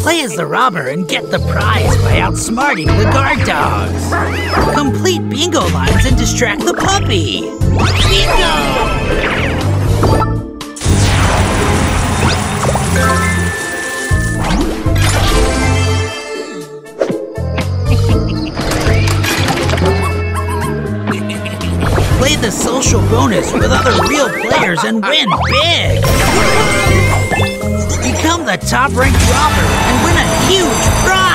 Play as the robber and get the prize by outsmarting the guard dogs. Complete bingo lines and distract the puppy. Bingo! Play the social bonus with other real players and win big! Become the top-ranked robber and win a huge prize!